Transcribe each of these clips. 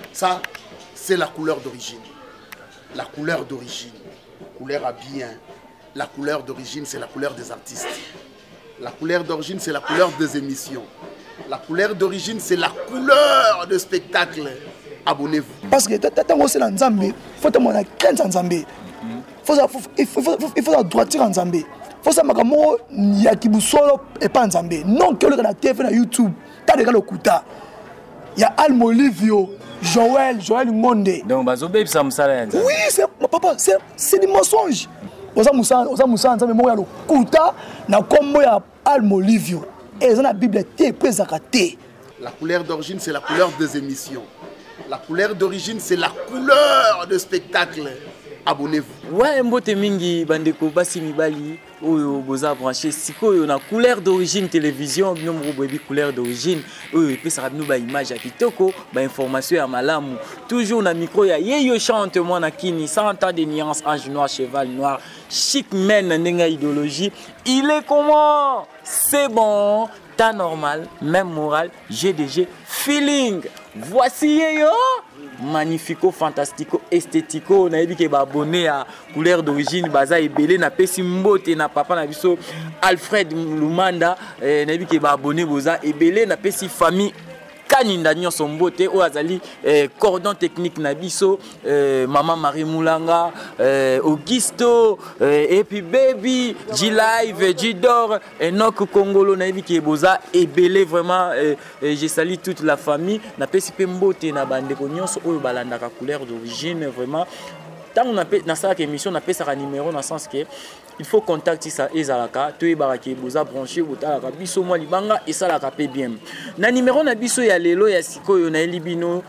Ça, c'est la couleur d'origine. La couleur d'origine. Couleur à bien. La couleur d'origine, c'est la couleur des artistes. La couleur d'origine, c'est la couleur des émissions. La couleur d'origine, c'est la couleur de spectacle. Abonnez-vous. Parce que tant que c'est en Zambie, il faut que tu aies 15 en Zambie. Il faut droitir en Zambie. Il faut savoir que il y a qui et pas en Zambie. Non, que le gars TV sur YouTube, tu as des gars le Kuta. Il y a Almo Olivio, Joël Monde. Donc, Bazobé, ça me sert. Oui, papa, c'est des mensonges. Oza Moussa Nzambe mo ya lo Kuta na kombo ya Almo Olivio. Et dans la Bible té présakate. La couleur d'origine, c'est la couleur des émissions. La couleur d'origine, c'est la couleur de spectacle. Abonnez-vous. Ouais, mbote mingi bandeko basi mibali oyo boza branché siko yo na couleur d'origine télévision bino mbobebi couleur d'origine oyo pesa bino ba image ya kitoko ba information ya malamu toujours na micro ya yeyo chante moi na kini 100 ans de nuances ange noir cheval noir chic men ndenga idéologie il est comment c'est bon tas normal même moral GDG feeling voici yeyo magnifico, fantastico, esthético. On a dit que abonné à couleur d'origine, baza et belé na pesi mbote na papa na biso Alfred Lumanda. On a dit que abonné boza et belé na pesi famille. Kaninda nyonso mbote o azali cordon technique na biso maman Marie Moulanga Augusto et puis baby G-Live G-Dor Enoch Congolo na yebi ki boza ebele vraiment je salue toute la famille na pesi pe mbote na bandeko nyonso oyo balandaka couleur d'origine vraiment tant on a na ça émission na pesa numéro dans sens que il faut contacter ça ezalaka to ebaraki boza branché botalaka biso moi libanga et ça la capé bien na numéro na biso ya lelo ya sikoyo na elibino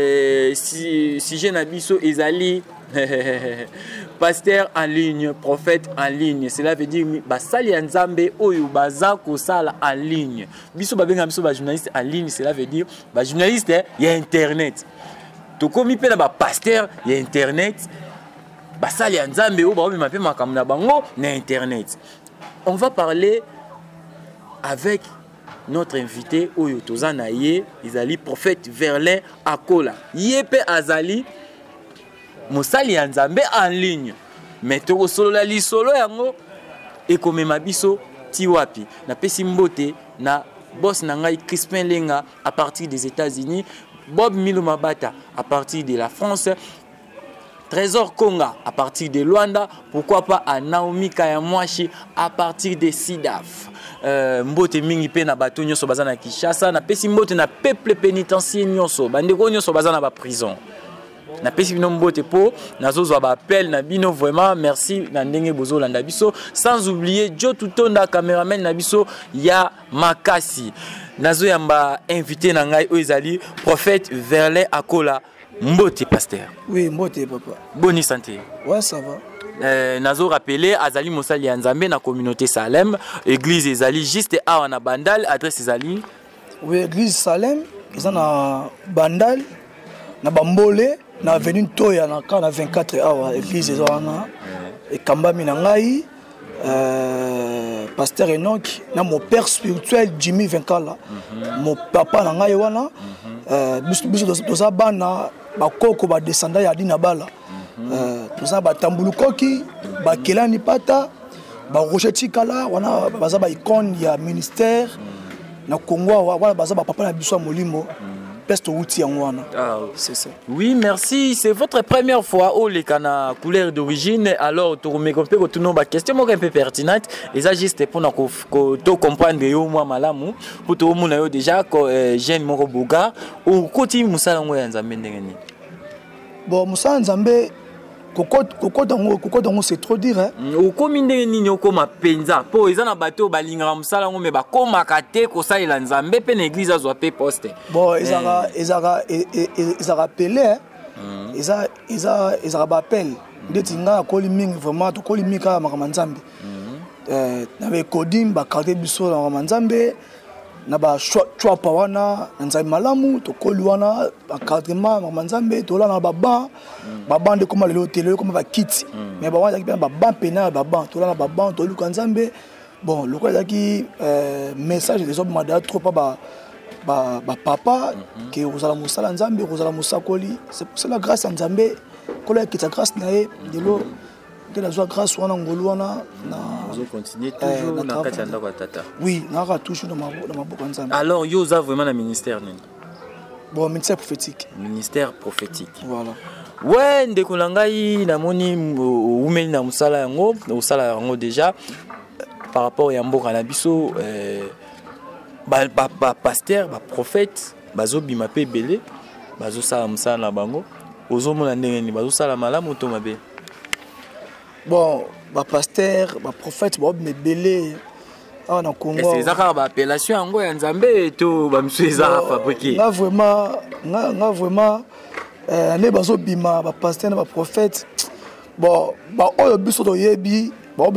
si j'ai na biso ezali pasteur en ligne prophète en ligne cela veut dire basali ya nzambe oyo baza ko sala en ligne biso babenga biso ba journaliste en ligne cela veut dire ba journaliste ya internet to komi pe na ba pasteur ya internet basali ya nzambe o ba o mape makambo na bango na internet. On va parler avec notre invité oyo tozana ye ezali prophète Verlin Akola yepe azali mosali ya nzambe en ligne mais to solo la li solo yango ekomema biso ti wapi na pesi mbote na boss na ngai Crispin Lenga à partir des États-Unis, Bob Milo Mabata à partir de la France, Trésor Konga à partir de Luanda, pourquoi pas à Naomi Kayamwashi à partir de Sidaf. Mbote mingi pe na bato nyonso baza na Kinshasa, na pesi mbote na peuple pénitentiaire nyonso, bandeko nyonso baza na ba prison. Na pesi bino mbote po nazozwa ba appel na bino vraiment merci na ndenge bozo landa biso sans oublier Joe Tutonda cameraman na biso ya makasi. Nazo yamba invité na ngai oizali prophète Verlin Akola. Mbote pasteur. Oui, mbote papa. Bonne santé. Ouais, ça va. Nazo rappelé azali mosali ya nzambe na communauté Salem, église ezali juste awa na Bandal, adresse ezali. Oui, église Salem, eza na Bandal, na Bambole, na avenue Toya na 24 awa église eza na et kambami na ngai pasteur Enoch na mon père spirituel Jimmy Venkala. Mon papa na ngai wana biso toza bana bakoko ba descendant ya dina bala toza batambulu koki bakelani pata ba rocher tikala wana baza ba icône ya ministère na Congo wana baza ba papa na biso molimo pesto outi wana. C'est ça. Oui, merci, c'est votre première fois au les cana couleur d'origine alors tu me comprends que tout nos question un peu pertinente et ça juste pour to comprendre yo moi malamu pour tout monde yo déjà que jeune moko boga ou koti musala ngo ya nzambe ndengeni. Bon musala nzambe Koko dango c'est trop dire hein. Okomi ndenge nini okoma penza po eza na bato balingaka musala ngo me bakoma kate ko salela nzambe pe na église azwa pe poste. Bon ils rappelé hein. Ils ba appel ndeti nga ko limingi vraiment to ko limika makama nzambe. Na be coding ba carte biso na nzambe na ba choix pa wana nzambe malamu to ko luana ba cadrement makama nzambe to la na baba baba de comme le télé comme ba kit mais baba qui baba pena baba to la na baba to luka nzambe bon le quoi qui message des hommes mada trop pas papa que ozala musala nzambe ozala musakoli c'est pour cela grâce à nzambe kola kita grâce nae delo que la joie grâce wana ngolu wana na vous continuez toujours na kati ndako tata oui naka toujours dans ma boka nzambe. Alors yo za vraiment na ministère nini? Bon, ministère prophétique. Ministère prophétique. Voilà. Ouais, ndeko langai namoni umeli na musala yango, musala yango déjà par rapport à mboka na biso pasteur, prophète, bazo bima pe belé, bazo sala musala na bango, ozo mona ndenge ni bazo sala malamu to mabe. Bon, pasteur, prophète, me belé. Ah, na Congo. C'est ça ba appellation yango ya Nzambe to ba msueza fabriquer. Nga vraiment ne bazo bima ba pasteur na ba prophète. Bon, oyo biso to yebi,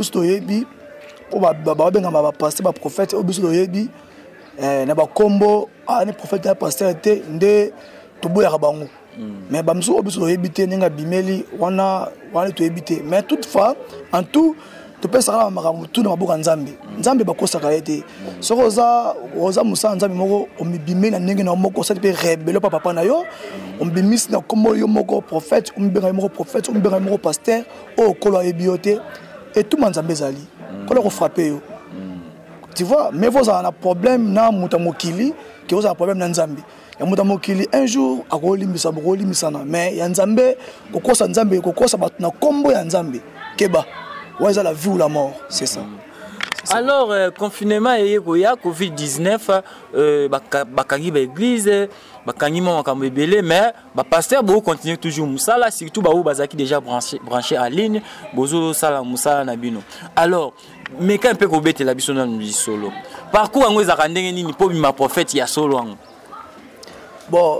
o ba benga ba pasteur ba prophète o biso to yebi na ba kombo ne prophète na pasteur te nde to boya bango. Mais ba mso o biso to yebi te ninga bimeli wana to yebi te. Mais toutefois en tout tu peux savoir makambo tout na boka nzambe nzambe bakosaka ete soko oza musa nzambe moko omibime na ndenge na moko ça peut rebelle papa na yo ombimis na kombo yo moko prophète ombenga moko prophète ombenga moko pasteur o kolo ebiote et tout nzambe zali kolo ko frapper yo tu vois mais vous avez un problème na mutamokili que vous avez un problème na nzambe ya mutamokili un jour akolimbisa bokolimbisa na mais ya nzambe kokosa nzambe kokosa batu na kombo ya nzambe keba. Ouais, c'est la vie ou la mort, c'est ça. Alors, confinement et Covid-19, bakangi ba église, bakangi mo makambo ebele, mais ba pasteur bo continue toujours musala, surtout ba ou bazaki déjà branché en ligne, bozo sala musala na bino. Alors, mais quand un peu ko bete la biso na solo. Parcours ngo ezaka ndenge nini po bima prophète ya solo ngo. Bon,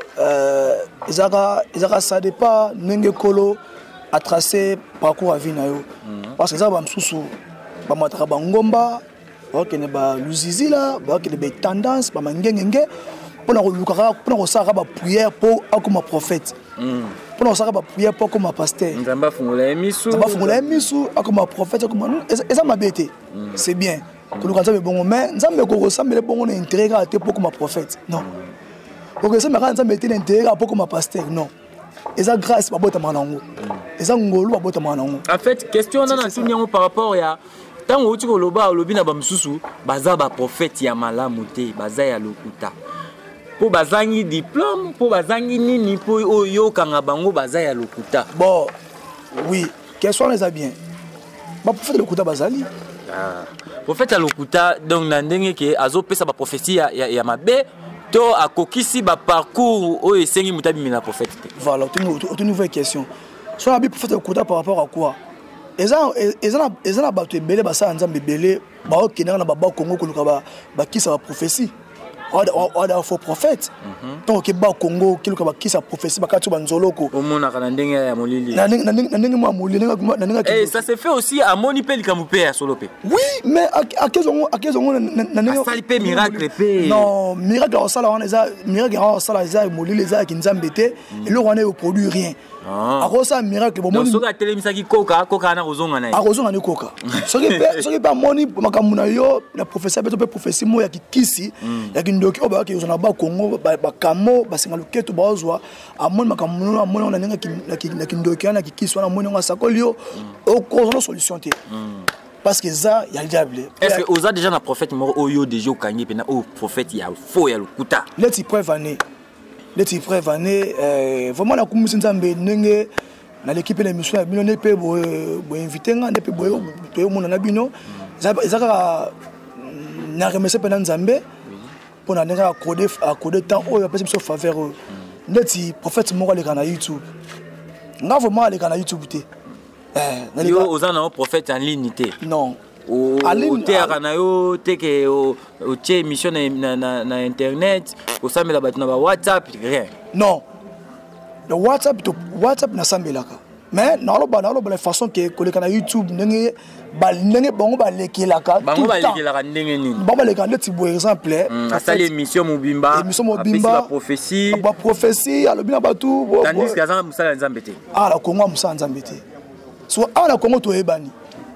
ezaka ça dépend ndenge kolo à tracer parcours à vie na yo parce que ça va msusu ba mataka bangomba ba kene ba luzizi la ba kene ba tendance ba mangengenge pona ko lukaka pona ko saka ba prière pour akoma prophète pona ko saka ba prière pour akoma pasteur nzamba fungula emisu akoma prophète akoma eza mabete c'est bien ko luka nzambe bongo mais nzambe ko ressemble bongo na intérêt ka te pour akoma prophète non ko ressemble ka nzambe te na intérêt pour akoma pasteur non. Eza grâce babota manango. Eza ngolu babota manango. En fait, question na ntunyango par rapport ya tango uti ko loba olobi na ba msusu baza ba prophète ya malamu te, baza ya lokuta. Po bazangi diplôme, po bazangi nini po oyo kanga bango baza ya lokuta. Bon, oui, question les a bien. Ba prophète lokuta bazali. Ah, prophète ya lokuta donc na ndenge ke azo pesa ba prophétie ya mabe. To a kokisi ba parcours o esengi mutabi mina prophète. Voilà, une nouvelle question. Soit la Bible prophète okuta par rapport à quoi? Ezana bato ebele basa nzambe ebele ba okena na ba Congo ko luka ba kisa ba prophétie. Oda faux prophète. Donc ke ba Congo ki luka ba kisa prophétie ba katu banzoloko. Omona kana ndenge ya molili. Na ndenge mo molili na ndenge. Et ça se fait aussi à moni pe likamupe ya solope. Oui, mais à kezongo na ndenge sali pe miracle pe. Non, miracle au sala wana eza miracle au sala eza molili eza ki nzambe te et le wana ne produit rien. A kosa miracle bon moni. Soka telemisaki koka na kozonga na. A kozonga ni koka. Soki pa moni makamuna yo la prophétie beto pe prophétie mo ya kikisi ya kindoki oba ki uzona ba Congo ba kamo ba singa luketo ba ozwa amoni makamuna amoni na ninga na kindoki na kikisi wana moni nga sakolio o kozona solution te. Parce que ça il y a le diable. Est-ce que oza déjà na prophète mo oyo déjà kangi pe na o prophète ya faux ya lukuta. Let's prévenir. Let's prévenir vraiment la commission nzambe ndenge na l'équipe de l'émission ya bino ne pe bo inviter nga ne pe bo to mona na bino ezaka na remercier pe na nzambe pour na ndenge accorder temps oyo apesi biso faveur ndeti prophète moko aleka na YouTube nga vraiment aleka na YouTube te yo oza na prophète en ligne te non o théâtre na yo teke o tie émission na internet o samela batu na ba WhatsApp rien non le WhatsApp na sambelaka mais na la façon que koleka na YouTube ndenge bango ba lekelaka ndenge nini bango ba lekelaka ndeti bo exemple asali émission mobimba ba prophétie alobina batu tandis que ça musala nzambe te la Congo musala nzambe te so ala Congo to ebani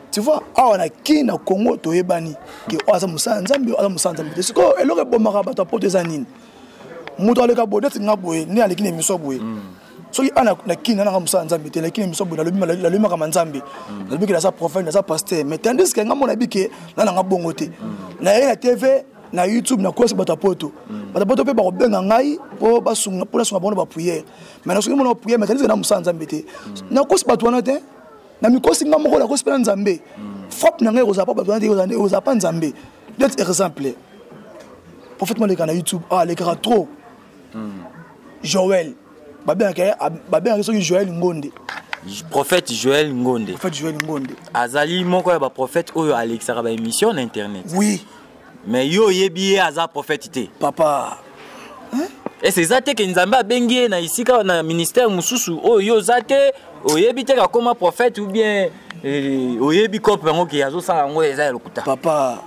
Tu vois, on a qui na Congo to ebani que on a musa nzambe on a musa nzambe. C'est quoi elore bomaka bato porter zanine. Muto aleka bodet ngaboye ni aleki miso boye. So il ana na qui na musa nzambe te leki miso boye la luma kama nzambe. La biki na sa prophète na sa pasteur. Mais tandis que ngamo na biki na ngabongo te. Na na TV na YouTube na kosi bato poto. Bato poto pe ba kobenga ngai po basunga po sunga bono ba prière. Mais na sunga bono prière mais tandis que na musa nzambe te. Na kosi bato wana te. Na mikosi nga moko la kosi pena nzambe frappe na ngai ozapa ba nzambe ozapa nzambe d'autres exemples prophète maleka na YouTube le kara trop Joël babé soki Joël Ngonde prophète Joël Ngonde azali moko ya ba prophète oyo alexaka ba émission na internet oui mais yo yebi aza prophète te papa et c'est ça que nzambe abengi na isika na ministère mususu oyo zate oyebi te ka koma prophète ou bien oyebi ko pengo ki azo sala ngo eza lokuta papa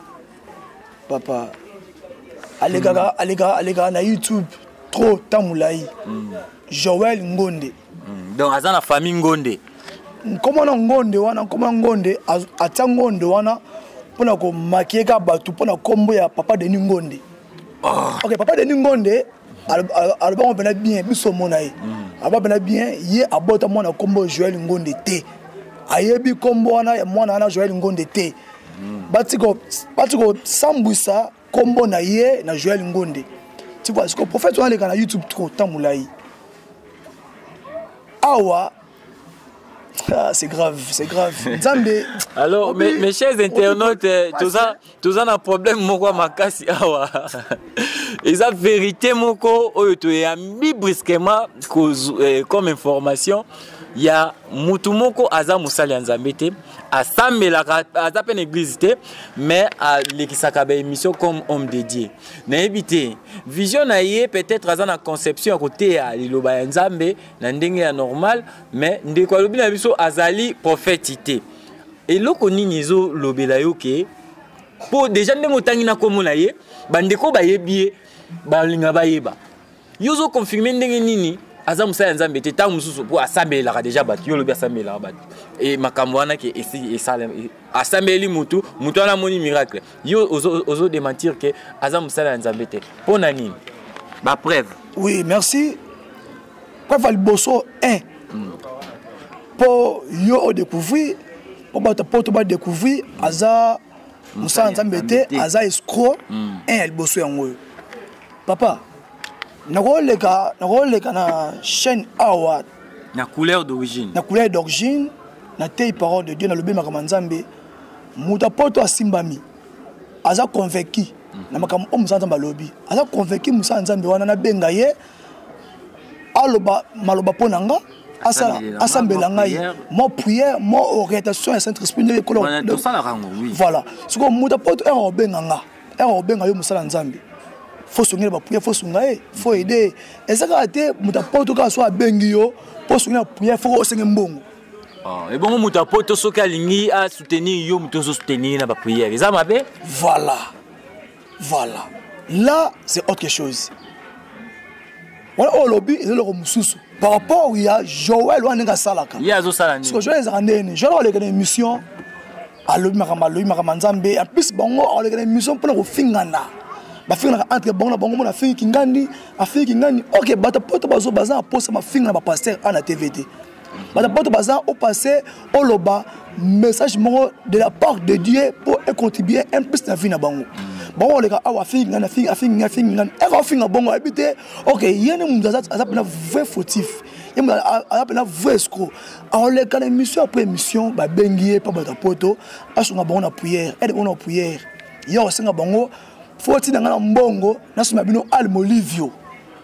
alega na YouTube trop tamulai Joël Ngonde donc aza na famille Ngonde comment na Ngonde wana comment Ngonde atia Ngonde wana pona ko makieka batu pona kombo ya papa Denis Ngonde OK papa Denis Ngonde alors on bena bien biso monaye aba bena bien ye abota mona kombo Joël Ngonde te ayebi kombo wana ya mwana na Joël Ngonde te batiko sambwisa kombo na ye na Joël Ngonde tu vois ce que prophète wana le na YouTube trop tamulai awa c'est grave Nzambe alors mes chers internautes tous un problème moko makasi awa eza vérité moko oyo to yambi brusquement comme information ya mutu moko aza musali ya Nzambe te asambelaka aza pe na église te mais alekisaka ba émission comme homme dédié nayebi te vision na ye peut-être aza na conception ya côté ya liloba ya Nzambe na ndenge ya normal mais ndeko alobi na biso azali prophète te eloko nini ezo lobela yo ke po déjà ndenge otangi na komo na ye bandeko bayebi balinga bayeba yo zo confirmer ndenge nini aza musala Nzambe te tangu mususu po asambelaka déjà bato yo lobi asambelaka bato et makambo wana ke esi esala asambeli mutu wana moni miracle yo ozo démentir que aza musala Nzambe te pona nini ba preuve oui merci preuve al bosso 1 pour yo découvrir pour bato poto ba découvrir aza musala Nzambe te aza escroc 1 al bosso yango papa nakoleka na chaîne awa na couleur d'origine na tei parole de Dieu na lobi makambo Nzambe muta poto asimbami aza convaincu na makambo o musa Nzambe lobi aza convaincu musa Nzambe wana na benga ye aloba maloba ponanga asambela ngai mo prière mo orientation ya Saint-Esprit de couleur voilà ce que muta poto benga yo musa Nzambe faut songer ba prière faut songaye faut aider ezaka te muta poto ka so abengi yo pour songer prière faut osenga mbongo et bon muta poto so ka lingi a soutenir yo muto so soutenir na ba prière ça mabe voilà là c'est autre chose voilà au lobby et le mususu par rapport ya Joël wana salaka ya zo sala ni parce que Joël zandene Joël a une mission à lobi makama Nzambe en plus bango a une mission pour ko fingana bafinga entre bango na bango mona fingi kingani OK bata poto bazo baza posa mafinga ba pasteur ana TVT bata poto baza au passé au loba message mo de la part de Dieu pour contribuer un peu na vie na bango bango le ka awa finga na finga e finga bango habité OK yene muzaza azapena vrai fautif yene azapena vrai escroc alors le ka émission après émission ba bengié pa bata poto asunga bango na prière aide bango na prière yo singa bango faut-il dans mbongo na suma bino almolivio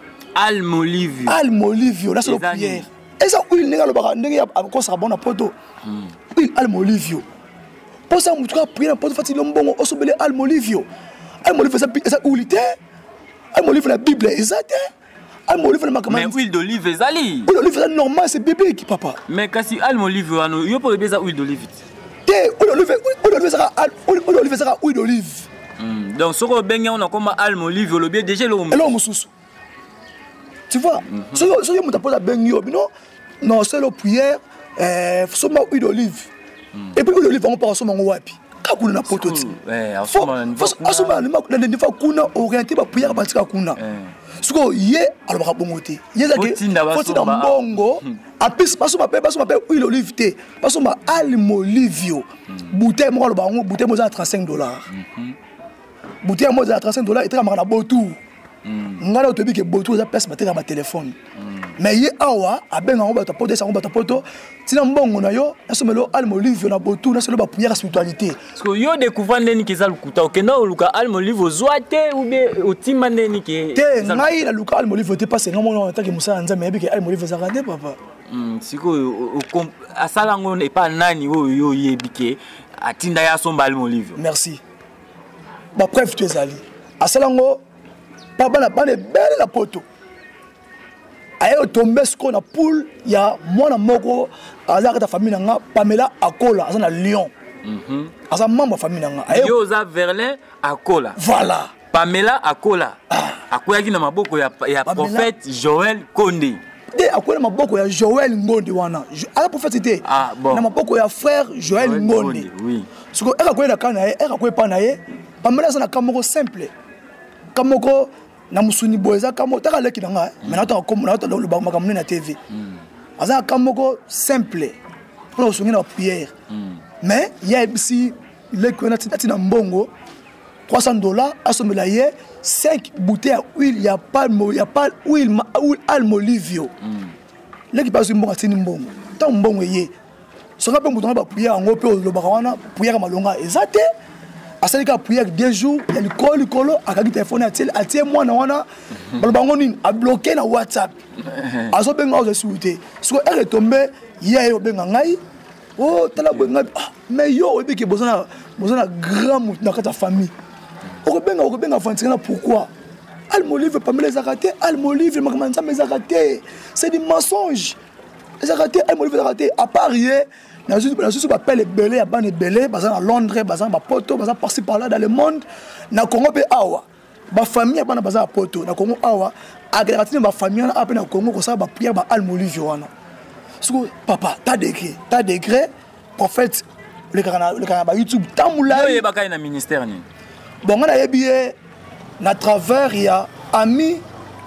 la seule prière et ça il nega lo baka ndenge ko sa bona poto il almolivio pour ça mutuka prière poto faut-il mbongo osobele almolivio ça ulité almolivio la Bible exacte almolivio na makamani mais huile d'olive ezali huile d'olive c'est normal c'est biblique papa mais kasi almolivio ano yo pour beza huile d'olive te huile d'olive ça huile d'olive donc ce qu'on benga on a comme almolive le bien déjà l'homme mususu tu vois ce que muta pose bengi bino non c'est la prière soma huile d'olive et puis le livre on pas asoma wapi kakuna na poto ti asoma na niveau kuna orienté ba prière ba tika kuna siko ye alors ba bongote ye zake faut na mbongo apis basoma pe huile olive te basoma almolivio bouteille mo ba ngo bouteille mo za $35 bouteille mo za $35 et tra na botu ngala otobi ke botu za place bateka ba téléphone mais ye awa abenga ngo bata poto sango bata poto tina mbongo na yo asomelo almolivio na botu na selo ba prière spiritualité parce que yo découvrir ndeni keza lukuta okenda oluka almolivio zoate ou bien otima ndeni ke te ngai na luka almolivio te passe ngamo na taki musala nzambe yebi ke almolivio za kande papa siko asala ngo ne pas nani yo yebi ke atinda ya somba almolivio merci ba preuve tu ezali asala ngo papa na bane belle la poto ayo tombe sko na poule ya mwana moko azaka ta famille nga Pamela Akola azana Lyon aza membre famille nga ayo za Verlin Akola voilà Pamela Akola akoya ki na maboko ya prophète Joël Kondé te akoya na maboko ya Joël Ngonde wana ala prophète te na maboko ya frère Joël Ngonde oui siko akoya na kana akoya pa na ye Pamela sana kamoko simple kamoko na musuni boeza kamo taka leki na nga mais nata comme nata le ba makamune na TV aza kamoko simple pour usungi na prière mais ya ibisi leki na tati na mbongo $300 asomela ye 5 bouteilles à huile ya palme huile almolivio leki pas mbongo tini mbongo ta mbongo ye soka pe mutona ba prière ngo pe lo bakwana prière malonga ezate asalika prière 2 jours il y a le colo akaki téléphone atie mwana wana balobango nini a bloqué na WhatsApp azo benga ozo suite siko ere tomber hier yo benga ngai oh tala benga mais yo obi ke bozana grand na kata famille o benga fantina pourquoi almolivre Pamela zakate almolivre makamanta mezakate c'est des mensonges zakate almolivre zakate à part hier na juste appelle belé à bane belé bazan à Londres bazan ba poto bazan par-ci par-là dans le monde na Congo pe awa ba famille bana bazan à poto na Congo awa agrégatif ba famille na pe na Congo ko ça ba prière ba almolivre wana siko papa ta degré prophète le kana ba YouTube tamula ye ba kai na ministère ni bon ngana yebié na travers ya ami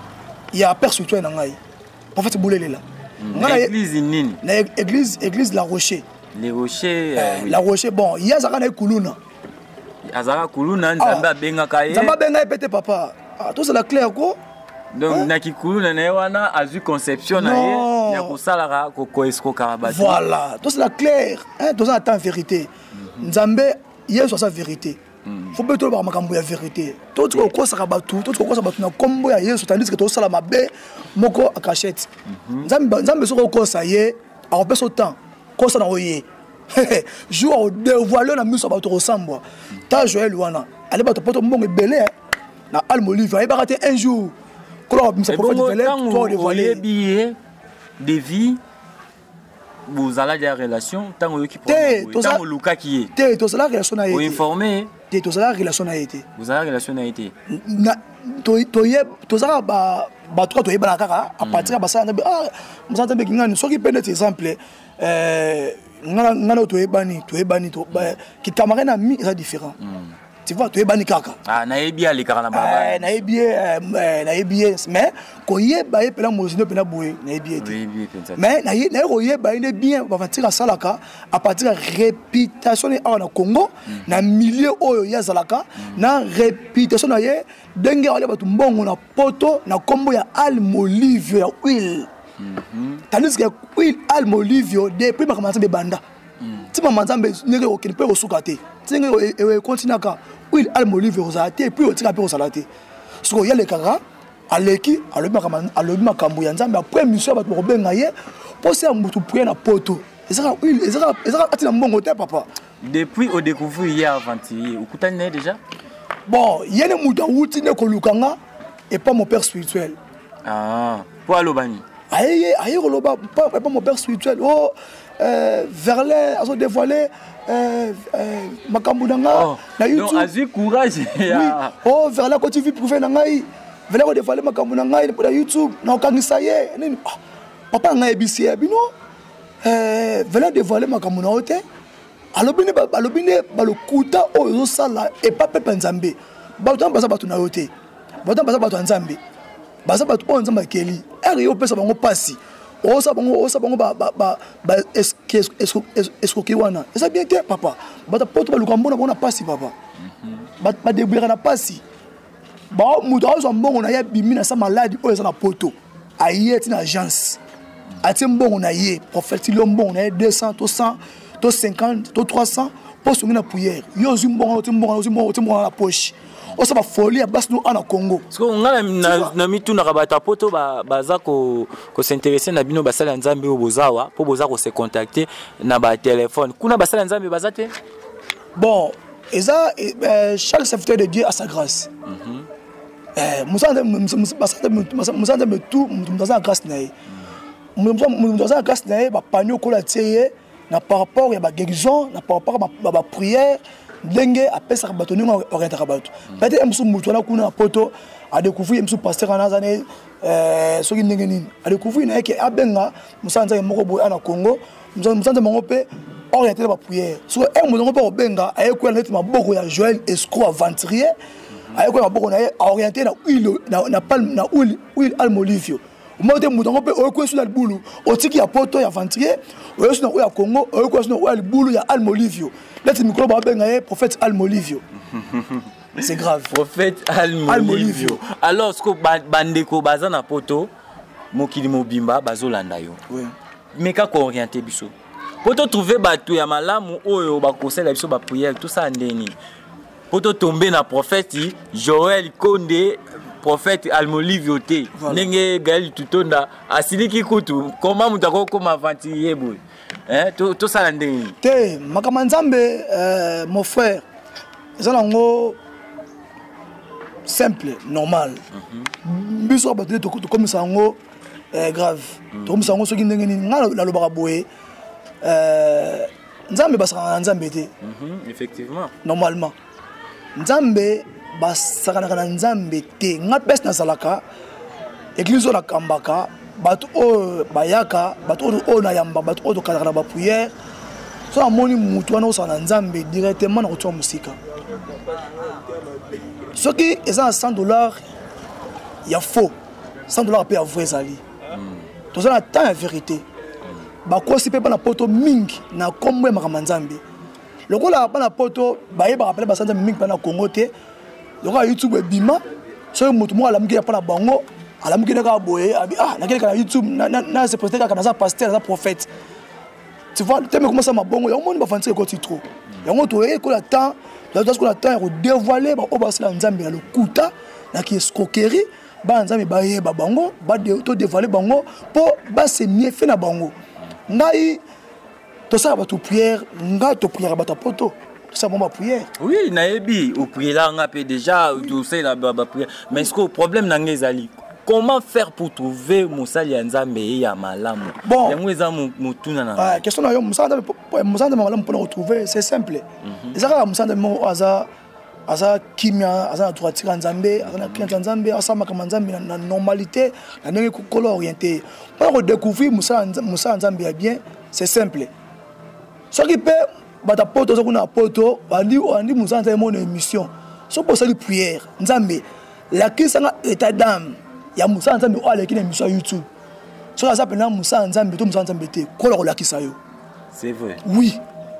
ya père surtout na ngai prophète Boulelela église nini na église La Rocher les Rochers La Rocher bon il y a zaka na kuluna azaka kuluna nzambe abenga kaye nzambe abenga pete papa tout c'est la clair ko donc na kikuluna na wana azu conception na ye ya kosalaka ko esco karabati voilà tout c'est la clair hein tout ça attend vérité nzambe yeso sa vérité faut pas tout ba makambo ya vérité tout ko saka batu tout ko saka batu na kombo ya yeso tandis que tout sala mabe moko akachette nzambe soko ko sa ye a peso temps ko sa na oye jour au dévoiler na miso batu ressemble ta Joël wana ale batu poto mbongo belé na almolivre ba raté un jour ko la sa prophète belé toi dévoiler billet de vie vous allez des relations tant que qui tant luka qui est te to sala relation na été informé te to sala relation na été vous avez relation na été na to sala ba to to yebana kaka a partir ba sala musanta be ngani soki pende exemple ngana to yebani to ki camarade na mi est différent tu vois to yebani kaka na yebi ali kaka na baba na yebi mais ko yeba ye pela mozino pela boye na yebi mais na ko yeba ine bien ba fatira salaka à partir de réputation na Congo na milieu oyo ya zalaka na réputation na ye denge wale batu mbongo na poto na kombo ya almolivio ya huile tandis que huile almolivio depuis makamata be banda ti mamanzambe nenge ko kinipe ko sukate tinenge e continue huile almolivio ozate et puis otika pe osalate siko ya le kaka aleki alobi makambo ya nzambe après mission bato ko benga ye poser mutu prier na poto ezaka huile ezaka atina mbongo te papa depuis au découvrir hier avant-hier ukutani déjà bon yene mutu awuti ne ko lukanga et pas mon père spirituel pour alobani aye koloba pas mon père spirituel oh Verlin a dévoilé makambo nanga na YouTube donc azui courage ya oh Verlin ko TV privé na ngai Verlin ko dévoiler makambo na ngai na YouTube na okangisa ye nini papa ngai bisi bino Verlin dévoiler makambo na ote alobine balokuta oyo sala et pas pepe nzambe bato baza bato na yote bato baza bato nzambe baza bato o nzambe keli eri yo pesa bango pasi osa bango ba escroquer wana eza bien te papa bata poto baluka mbona bona pasi papa ba débrouiller na pasi ba muto azo mbongo na ya bimi na sa maladi oyo eza na poto ayeti na agence ati mbongo na ye prophète lo mbongo na ye 200 to 100 to 50 to 300 pour sonner na prière yo zi mbongo na poche o sa ba folie bas no ana Congo parce que ngala na mitu na rabata poto baza ko s'intéresser na bino basala nzambe o bozawa po boza ko se contacter na ba téléphone kuna basala nzambe bazate bon eza chaque serviteur de Dieu a sa grâce musande me tout dans la grâce na ye dans la grâce na ye ba panneau ko la tieye na par rapport ya ba guérison na par rapport ba prière ndenge apesa bato ningo orientaka bato peut-être msu mutu na kuna poto a découvrir msu pasteur na zane soki ndenge nini a découvrir na yeke abenga musanza moko boy na Congo musanza mongo pe orienter ba prière so mongo pe obenga ayeko na maboko ya Joël escroc aventurier ayeko maboko na orienter na huile na palme na huile almolivio mote mutongo pe oyeko sur la bulu otiki ya poto ya aventurier oyeko na ya Congo oyeko na ya bulu ya almolivio leti micro ba benga ye prophète almolivio c'est grave prophète almolivio alors ce que bandeko baza na poto mokili mobimba bazolanda yo oui mais ka ko orienter biso poto trouver bato ya malamu oyo ba conseil biso ba prière tout ça ndeni poto tomber na prophète Joël Condé prophète almolivio te ndenge Gaël Tutonda asiliki kutu comment mutako koma aventurier boy tout ça ndenge te makama nzambe mon frère ezango simple normal biso bato to comme ça ngo grave to comme ça ngo soki ndenge nini ngala la lobaka boye nzambe basaka nzambe te effectivement normalement nzambe basaka na nzambe te nga pes na salaka église la kambaka bato o bayaka bato o na yamba bato o to kala ba prière so amoni mutu wana osana nzambe directement na kotoa musika soki eza $100 ya faux $100 pe ya vrai zali to ça na temps ya vérité ba kosi pe na poto mingi na kombo ya makama nzambe lokola ba na poto baye ba rappeler ba sanza mingi pa na Congo te lokola YouTube ebima so mutu mo alamuki ya pa na bango alamuki na ka boye abi na kele ka YouTube na se poster ka na za pasteur za prophète tu vois tellement comment ça m'a bon ya moni ba fanti ko trop ya ngo to ko la temps la temps ko la temps ko dévoiler ba obasila nzambe ya lokuta na ki escroquerie ba nzambe ba ye ba bango ba to dévoiler bango po ba se mieux fait na bango ngai to ça ba to prière nga to prière ba ta poto ça bon ma prière oui naebi au prier là nga pe déjà tu sais la ba prière mais ce que problème na ngezali comment faire pour trouver musali ya nzambe ya malamu bon yamweza mutuna na question na yo musanda malamu pour retrouver c'est simple ezaka musanda mo aza kimia aza na droiture nzambe aza na crainte nzambe asa makama nzambe na normalité na ndenge ko orienté pour découvrir musala nzambe ya bien c'est simple ce qui peut bata poto so kuna poto andi musala mo émission so pour ça prière nzambe la kisanga état d'âme ya musala nzambe o aleki na émission YouTube so ça pena musala nzambe to musala nzambe te ko la kisa yo c'est vrai oui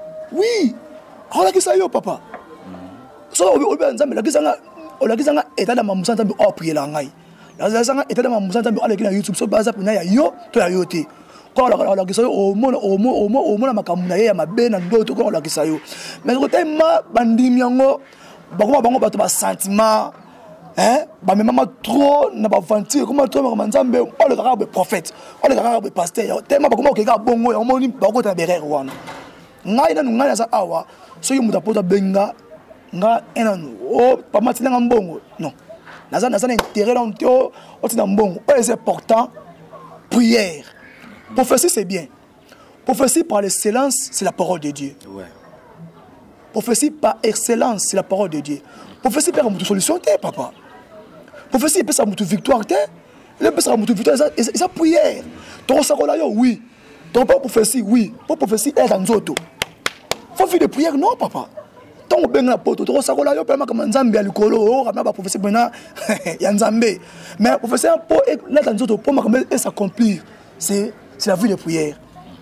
la kisa yo papa so obi nzambe la kisanga état d'âme musala nzambe o prier la ngai la kisanga état d'âme musala nzambe o aleki na YouTube so baza pena ya yo to ya yo te ko la kisa yo o mona makamuna na ye ya mabe na ndoto ko la kisa yo mais ko tema bandimi yango bakoma bango bato ba sentiment ba mama trop na ba aventure comment trop comme nzambe o le kaka be prophète o le kaka be pasteur tema bakoma okeka bongo ya moni bakota berere wana ngai na ngai za awa so yo mutapota benga nga enanu o pa matina mbongo non naza intérêt dans teo o tina mbongo o c'est important prière prophétie c'est bien prophétie par l'excellence c'est la parole de Dieu ouais prophétie par excellence c'est la parole de Dieu prophétie peut avoir solution papa prophétie peut avoir victoire le peut avoir victoire ça prière ton sacola yo oui ton prophétie oui pour prophétie est dans auto faut faire des prières, non, papa. Tant que ben la poto, tu sais là, yo pema comme Nzambe à l'icolo, ramena ba professeur bena, ya Nzambe. Mais professeur pour là dans d'autres pour comme s'accomplir, c'est la vie de prière.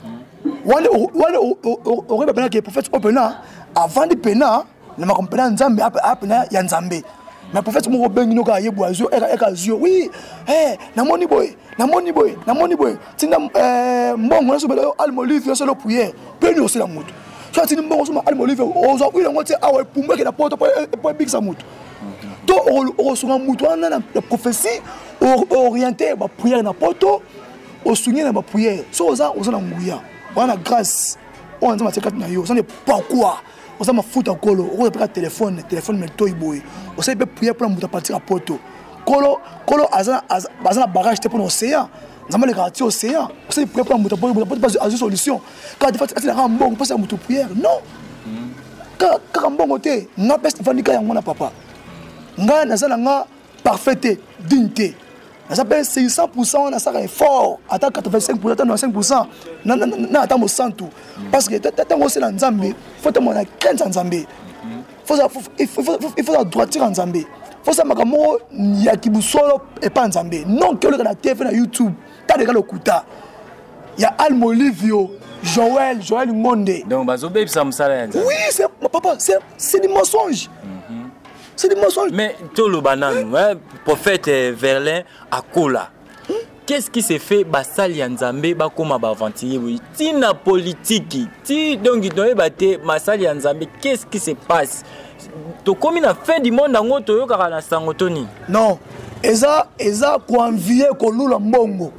On aurait bien que prophète opena avant de pena, na ma compena Nzambe apena ya Nzambe. Mais prophète mo ben no ka yebu azo eka zio. Oui, na moni boy. Tinda mbongo na so belo almolivio so lo prière. Pe ni aussi la moto. So tini mbongo so almolivio ozo ile ngote awe pumbe ke na poto po big sa moto. To o so nga moto na la prophétie orienté ba prière na poto, o souvenir na ba prière. So oza na nguya. Wana grâce. On nzama teka na yo. Ça n'est pas quoi. On m'a foutu à colo, on a téléphone mais toi boy. On s'est prier pour la partir à poto. Colo azana barrage pour l'océan. Nous avons les quartiers océan. On s'est prier pour la poto pas de solution. Quand tu fais un bon passe à moto prière. Non. Quand bon côté, n'a pas Stéphanie ka yangona papa. Nga nazala nga parfaité, dignité. Ça s'appelle 600%, on a ça effort. Attends 85%, attends 5%. Non, attends 100 tout. Parce que tant que c'est dans Nzambe, faut que mon a 15 en Nzambe. Il faut la droiture en Nzambe. Faut ça makamo ya kibusolo et pas en Nzambe. Non que le TV na YouTube, t'as déjà le kuta. Il y a Almolivio, Joël Monde. Donc bazobe ça me sala Nzambe. Oui, c'est papa, c'est des mensonges. C'est des mensonges. Mais tout le banane, prophète Verlin à Kola. Qu'est-ce qui s'est fait? Basali Nzambe, bakoma bavantier, oui. Tina politique, donc il doit battre Masali Nzambe. Qu'est-ce qui se passe? To comme la fin du monde en auto car na sangotoni. Non, eza ko envier ko lula mbongo.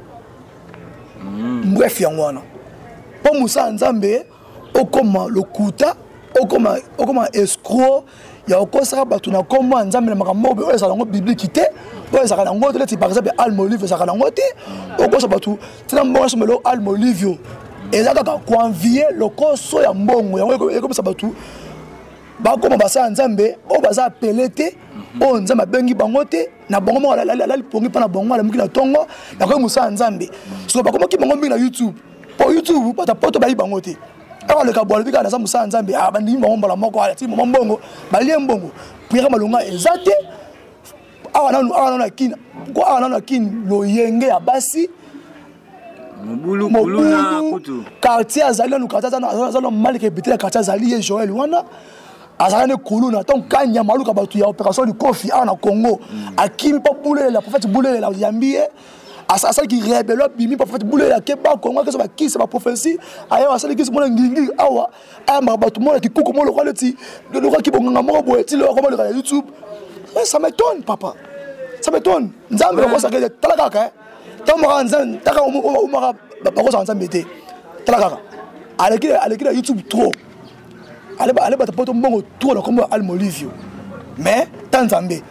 Bref yangwana. Pour Moussa Nzambe, okoma lokuta, okoma escroc. Il y a encore ça, tu n'as comme moi, Nzambe, mais ça a biblique, ça a un par exemple, Almolivio, ça a un côté, au cours de tout, tu n'as pas de Almolivio. Et là, quand on vient, le corps soit un bon, et comme ça, tout, comme on va ça, Nzambe, on va s'appeler, on Nzambe, bengi bangote, na bongo, la pongi, pas na bongo, la mukina tongo, la comme ça, Nzambe. So, pas comme qui bango na YouTube. Pour YouTube, pas ta pote, bayi bangote. Alors le kaboual bika na Moussa Nzambe abandi mbongo la moko ala ti mbongo balie mbongo prière malonga ezate awana na kin ko awana na kin lo yenge ya basi mobulu kuluna kutu quartier azali na quartier azali malike bitela quartier azali Joël wana azali ne kuluna ton kanya maluka batu ya opération du Kofi na Congo akimi pa boulé la prophète boulé la yambie asali qui rébelle bimi pas fait boulé la keba Congo que ça va qui c'est ma prophétie ayo asali qui c'est mon ngingi awa ama batu mo qui kuko mo le roi qui bonga mo boye ti le roi le YouTube ça m'étonne papa ça m'étonne Nzambe ko ça que talaka tant mo Nzambe taka o mara ba ko ça Nzambe té talaka aleki la YouTube trop ale ba poto mbongo trop comme Almolivio mais tant Nzambe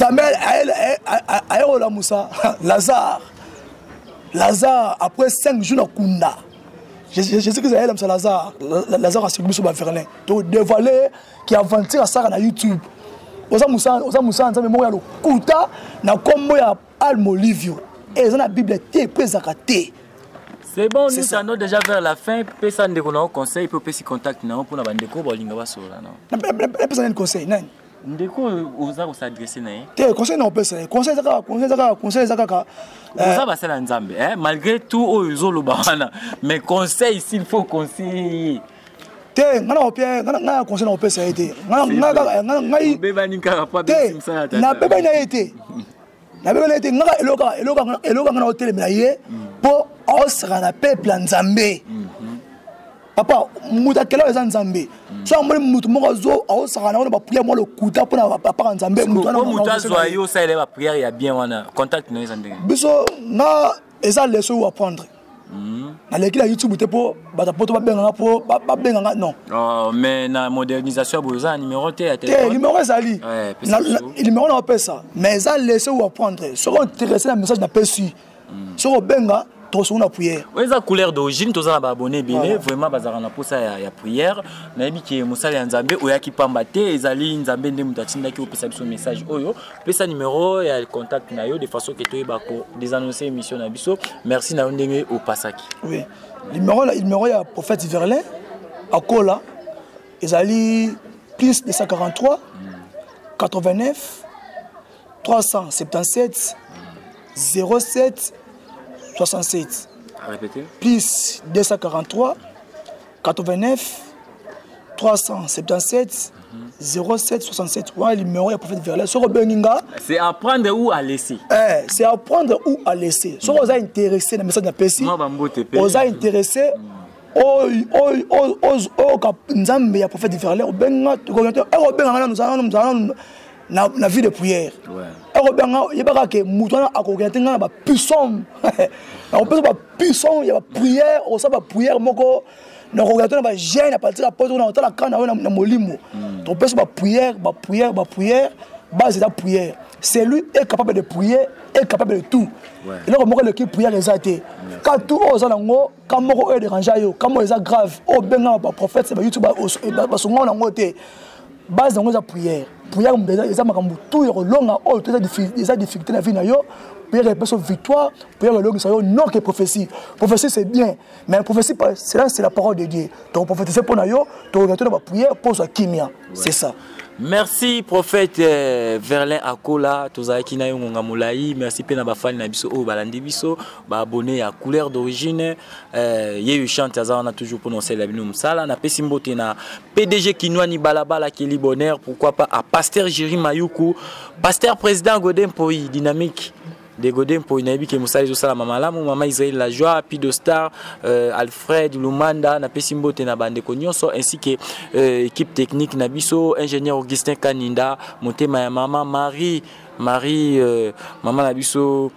ayo la Moussa Lazare, après 5 jours à Kunda, je sais que c'est comme ça, Lazare a suivi sur Verlin. Donc, dévoilé qui a vendu à ça sur YouTube. Oza Moussa, Nzambe moya lo kuta na kombo ya Almolivio. Et dans la Bible, t'es présenté. C'est bon, nous allons déjà vers la fin. Personne ne connaît un conseil, peut se contacter pour la bande de cours, linga baso là non. Personne ne conseil, non. Ndeko oza s'adresser na te conseil na pesa conseil zaka oza basala Nzambe malgré tout ozo lo bana mais conseil s'il faut conseiller te ngana opia ngana conseil na pesa été ngana beba ni kaka pa bisimsa na beba na été ngana eloka ngana hotel na ye po osra na peuple Nzambe papa muta kela eza Nzambe so amoni mutu moko zo osakana wana ba prière moi le kuta pona papa Nzambe mutu wana mutu azwa yo ça ele ba prière ya bien wana contact no eza ndenge biso na eza leçon ou apprendre na leki la YouTube te po bata poto ba benga non mais na modernisation boza numéro te ya téléphone numéro ezali numéro na pesa mais eza leçon ou apprendre so ko intéressé na message na pesu so ko benga sur la prière. Oui, la couleur d'origine, tous les abonnés, vraiment, bazar na posa ya prière. Na ebi ki musala Nzambe oya ki pambate, ezali Nzambe nde mutatinda ki opesa biso message oyo, pesa numéro ya contact na yo de façon que to ebako des annoncer émission na biso. Merci na ndenge au pasaki. Oui. Numéro ya prophète Verlin akola ezali plus 243 89 377 07 67. Répétez. Plus 243 89 377 07 67. Ouais, le numéro est prophète Verlet. C'est apprendre où à laisser. C'est apprendre où à laisser. Si vous êtes intéressé dans le message de la PSI, vous êtes intéressé Nzambe ya prophète Verlet, na vie de prière. Il y a que Moutouana a regardé na ba puissant. On peut pas puissant, il y a prière, on sait pas prière moko. Na regardé na ba jeune à partir de la porte on entend la kana na molimo. Donc peut pas prière, base de la prière. C'est lui est capable de prier, est capable de tout. Et là on le qui prière exacté. Quand tout aux alango, quand moko est dérangé yo, quand mo est grave, au benga ba prophète c'est ba YouTube ba songo na ngote. Base de la prière. Prière, ils ont tout long, ils ont difficulté la vie. Prière est une victoire. Prière est une non que prophétie. Prophétie c'est bien, mais prophétie c'est la parole de Dieu. Donc prophétie pour nous, donc la prière pour sa kimia. C'est ça. Merci prophète Verlin Akola, tozaki na yo ngonga molayi, merci pe na ba fan na biso o balandi biso, ba abonné à couleur d'origine. Yeyu chante aza on a toujours prononcé la bino msala na pesi mbote na PDG Kinwani Balabala Kelly Bonheur, pourquoi pas à pasteur Jérémy Mayuku, pasteur président Godin Poi dynamique de Godin Poi nabi ke musali zo sala mamalamu mama Israël la joie Pido Star Alfred Lumanda na pesi mbote na bande konyoso ainsi que équipe technique na biso ingénieur Augustin Kaninda motema ya mama Marie mama na biso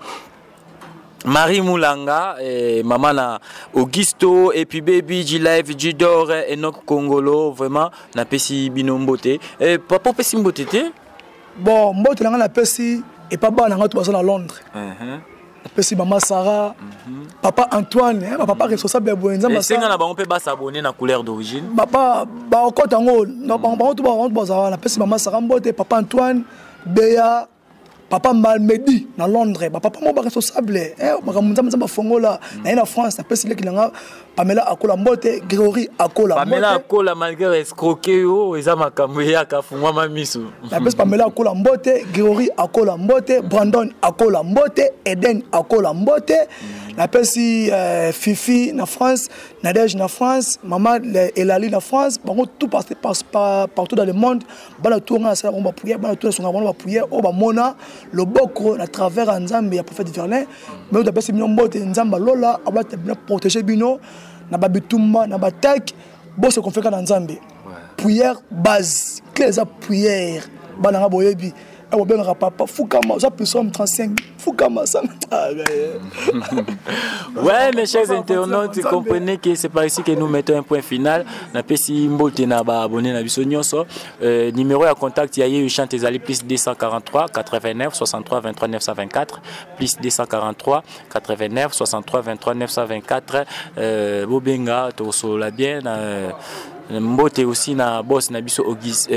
Marie Moulanga, maman na Augusto et puis Baby G-Live, G-Dor, Enoch Congolo, vraiment, na pesi binombote. Papa pesi mbote te? Bon, mbote na pesi et papa na tout à Londres. Pesi maman Sarah, papa Antoine, papa responsable de Boenza. Et c'est nga na ba on peut pas s'abonner na couleur d'origine. Papa ba okotango, na ba tout ba pesi maman Sarah mbote, papa Antoine, Béa, papa Malmedi na Londres, papa mo ba responsable ba fongola na France na pesi leki nga Pamela Akola mbote, Grégory Akola mbote. Pamela Akola malgré escroquer yo eza makambo ya ka fungwa mamisu. Na pesi Pamela Akola mbote, Grégory Akola mbote, Brandon Akola mbote, Eden Akola mbote. Na pesi Fifi na France, Nadège na France, maman Elali na France, bango tout partout dans le monde, bana tourna ça on va prier, bana tourna son on va prier, on va mona le boko à travers Nzambe ya prophète Verlin, mais on a pesi mbote Nzamba lola, on va te protéger bino na babitumba na batak, bo se confie dans Nzambe. Prière base, clé ça prière, bana boyebi. Papa Fukama, ça peut être 35. Fukama, ça. Ouais, mes chers internautes, comprenez que c'est par ici que nous mettons un point final. Na pesi mbote na ba abonné na biso nyonso. Numéro à contact Yaye chante ezali plus 243 89 63 23 924 plus 243 89 63 23 924. Bobenga to sola bien mbote aussi na boss na biso Auguste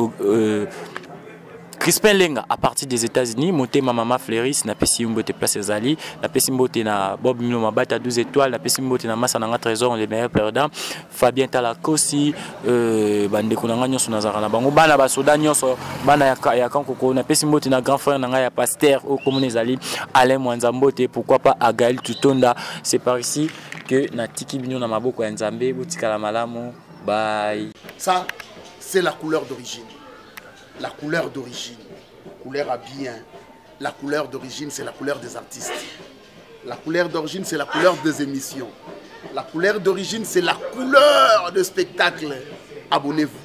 Crispin Lenga à partir des États-Unis, monté ma maman Fleuris, na pesi mbote place Zali, na pesi mbote na Bob Milo Mabata 12 étoiles, na pesi mbote na Massananga Trésor les meilleurs perdants, Fabien Talakosi, bande konanga nyonso na zara na bango bana basoda nyonso bana ya kankoko na pesi mbote na grand frère nanga ya pasteur au commune Zali, Alain Mwanzambote, pourquoi pas Agaël Tutonda. C'est par ici que na tiki bino na maboko ya Nzambe botika la malamu. Bye. Ça c'est la couleur d'origine. La couleur d'origine, couleur à bien. La couleur d'origine, c'est la couleur des artistes. La couleur d'origine, c'est la couleur des émissions. La couleur d'origine, c'est la couleur de spectacle. Abonnez-vous.